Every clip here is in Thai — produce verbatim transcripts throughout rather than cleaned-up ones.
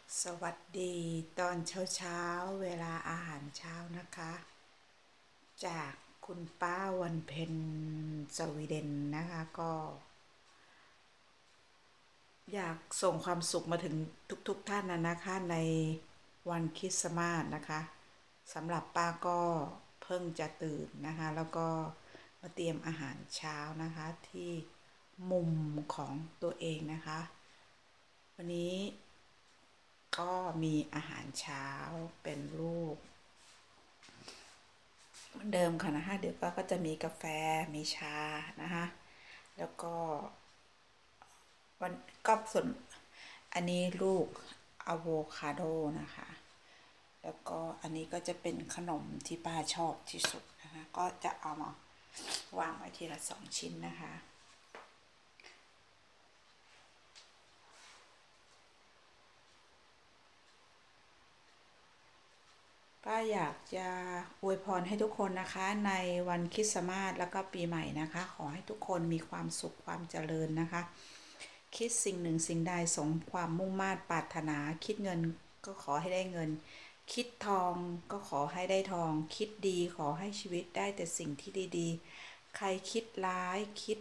สวัสดีตอนเช้าเช้าเวลาอาหารเช้านะคะจากคุณป้าวันเพ็ญสวีเดนนะคะก็อยากส่งความสุขมาถึงทุกๆทท่านนะนะคะในวันคริสต์มาสนะคะสำหรับป้าก็เพิ่งจะตื่นนะคะแล้วก็มาเตรียมอาหารเช้านะคะที่มุมของตัวเองนะคะวันนี้ก็มีอาหารเช้าเป็นรูปเหมือนเดิมค่ะนะคะเดี๋ยวป้าก็จะมีกาแฟมีชานะคะแล้วก็วันก็ส่วนอันนี้ลูกอะโวคาโดนะคะแล้วก็อันนี้ก็จะเป็นขนมที่ป้าชอบที่สุดนะคะก็จะเอามาวางไว้ทีละสองชิ้นนะคะป้าอยากจะอวยพรให้ทุกคนนะคะในวันคริสต์มาสแล้วก็ปีใหม่นะคะขอให้ทุกคนมีความสุขความเจริญนะคะคิดสิ่งหนึ่งสิ่งใดสมความมุ่งมา่ปรารถนาคิดเงินก็ขอให้ได้เงินคิดทองก็ขอให้ได้ทองคิดดีขอให้ชีวิตได้แต่สิ่งที่ดีๆใครคิดร้ายคิด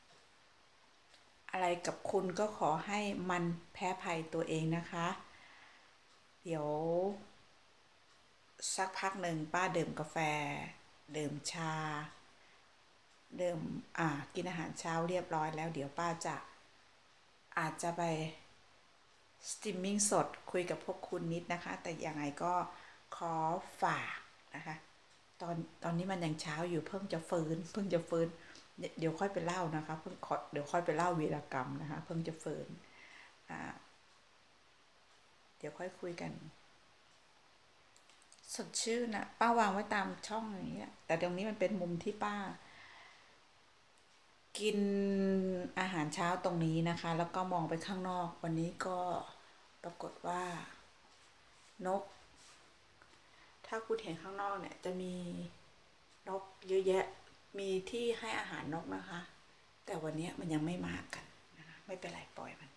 อะไรกับคุณก็ขอให้มันแพ้ภัยตัวเองนะคะเดี๋ยวสักพักหนึ่งป้าดื่มกาแฟดื่มชาดื่มอ่ากินอาหารเช้าเรียบร้อยแล้วเดี๋ยวป้าจะอาจจะไปสตรีมมิ่งสดคุยกับพวกคุณนิดนะคะแต่ยังไงก็ขอฝากนะคะตอนตอนนี้มันยังเช้าอยู่เพิ่งจะฟื้นเพิ่งจะฟื้นเดี๋ยวค่อยไปเล่านะคะเพิ่งเดี๋ยวค่อยไปเล่าวีรกรรมนะคะเพิ่งจะฟื้นอ่าเดี๋ยวค่อยคุยกันสดชื่นนะป้าวางไว้ตามช่องอย่างเงี้ยแต่ตรงนี้มันเป็นมุมที่ป้ากินอาหารเช้าตรงนี้นะคะแล้วก็มองไปข้างนอกวันนี้ก็ปรากฏว่านกถ้าคุณเห็นข้างนอกเนี่ยจะมีนกเยอะแยะมีที่ให้อาหารนกนะคะแต่วันนี้มันยังไม่มากันนะคะไม่เป็นไรปล่อยมัน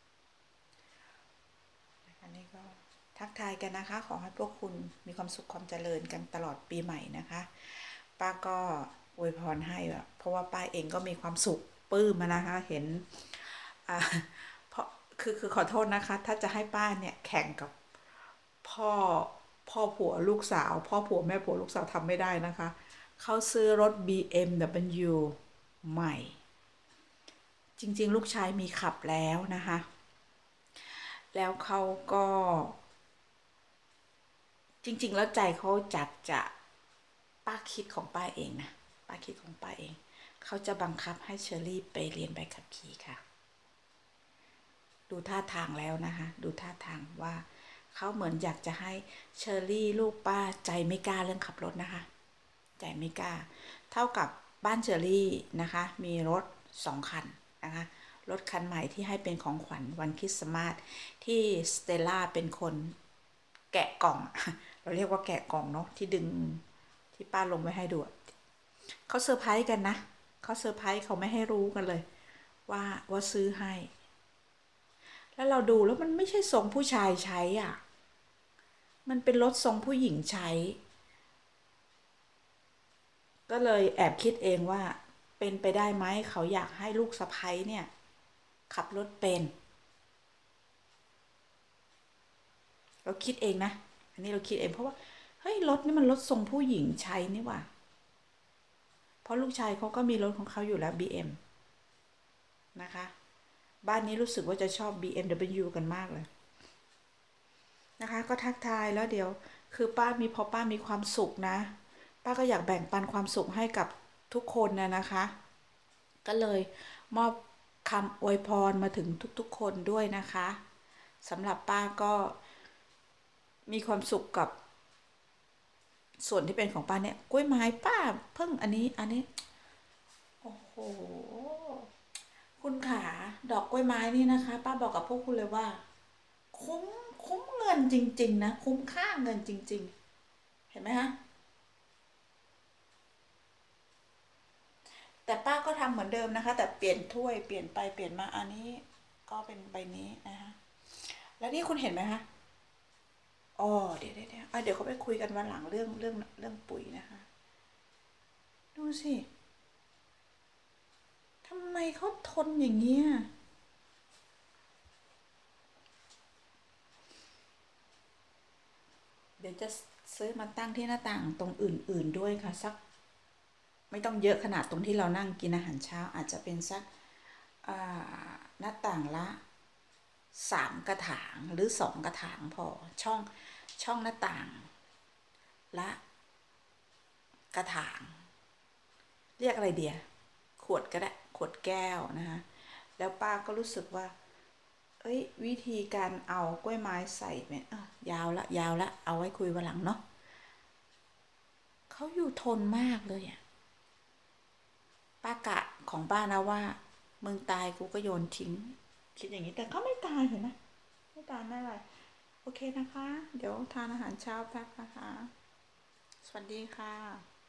นะคะนี่ก็ทักทายกันนะคะขอให้พวกคุณมีความสุขความเจริญกันตลอดปีใหม่นะคะป้าก็อวยพรให้แบบเพราะว่าป้าเองก็มีความสุขปลื้มมานะคะเห็นอ่าเพราะคือคือขอโทษนะคะถ้าจะให้ป้าเนี่ยแข่งกับพ่อพ่อผัวลูกสาวพ่อผัวแม่ผัวลูกสาวทำไม่ได้นะคะเขาซื้อรถ บี เอ็ม ดับเบิลยู ใหม่จริงๆลูกชายมีขับแล้วนะคะแล้วเขาก็จริงๆแล้วใจเขาจัดจะป้าคิดของป้าเองนะป้าคิดของป้าเองเขาจะบังคับให้เชอรี่ไปเรียนใบขับขี่ค่ะดูท่าทางแล้วนะคะดูท่าทางว่าเขาเหมือนอยากจะให้เชอรี่ลูกป้าใจไม่กล้าเรื่องขับรถนะคะใจไม่กล้าเท่ากับบ้านเชอรี่นะคะมีรถสองคันนะคะรถคันใหม่ที่ให้เป็นของขวัญวันคริสต์มาสที่สเตลล่าเป็นคนแกะกล่องเราเรียกว่าแกะกล่องเนาะที่ดึงที่ป้าลงไว้ให้ดูเขาเซอร์ไพรส์กันนะเขาเซอร์ไพรส์เขาไม่ให้รู้กันเลยว่าว่าซื้อให้แล้วเราดูแล้วมันไม่ใช่ทรงผู้ชายใช้อ่ะมันเป็นรถทรงผู้หญิงใช้ก็เลยแอบคิดเองว่าเป็นไปได้ไหมเขาอยากให้ลูกสะใภ้เนี่ยขับรถเป็นเราคิดเองนะอันนี้เราคิดเองเพราะว่าเฮ้ยรถนี่มันรถทรงผู้หญิงใช้นี่ว่ะเพราะลูกชายเขาก็มีรถของเขาอยู่แล้ว บี เอ็ม นะคะบ้านนี้รู้สึกว่าจะชอบ บี เอ็ม ดับเบิลยู กันมากเลยนะคะก็ทักทายแล้วเดี๋ยวคือป้ามีพอป้ามีความสุขนะป้าก็อยากแบ่งปันความสุขให้กับทุกคนนะนะคะก็เลยมอบคำอวยพรมาถึงทุกๆคนด้วยนะคะสำหรับป้าก็มีความสุขกับส่วนที่เป็นของป้าเนี่ยกล้วยไม้ป้าเพิ่งอันนี้อันนี้โอ้โหคุณขาดอกกล้วยไม้นี่นะคะป้าบอกกับพวกคุณเลยว่าคุ้มคุ้มเงินจริงๆนะคุ้มค่าเงินจริงๆเห็นไหมคะแต่ป้าก็ทำเหมือนเดิมนะคะแต่เปลี่ยนถ้วยเปลี่ยนไปเปลี่ยนมาอันนี้ก็เป็นใบนี้นะคะแล้วนี่คุณเห็นไหมคะอ๋อเดี๋ยวเดี๋ยวเดี๋ยวอ่ะเดี๋ยวเขาไปคุยกันวันหลังเรื่องเรื่องเรื่องปุ๋ยนะคะดูสิทำไมเขาทนอย่างเงี้ยเดี๋ยวจะซื้อมาตั้งที่หน้าต่างตรงอื่นๆด้วยค่ะสักไม่ต้องเยอะขนาดตรงที่เรานั่งกินอาหารเช้าอาจจะเป็นสักหน้าต่างละสามกระถางหรือสองกระถางพอช่องช่องหน้าต่างละกระถางเรียกอะไรเดียขวดก็ได้ขวดแก้วนะคะแล้วป้าก็รู้สึกว่าเอ้ยวิธีการเอากล้วยไม้ใส่เนี่ยยาวละยาวละเอาไว้คุยวันหลังเนาะเขาอยู่ทนมากเลยอ่ะป้ากะของป้านะว่ามึงตายกูก็โยนทิ้งคิดอย่างนี้แต่เขาไม่ตายเห็นไหมไม่ตายไม่อะไรโอเคนะคะเดี๋ยวทานอาหารเช้าแป๊บนะคะสวัสดีค่ะ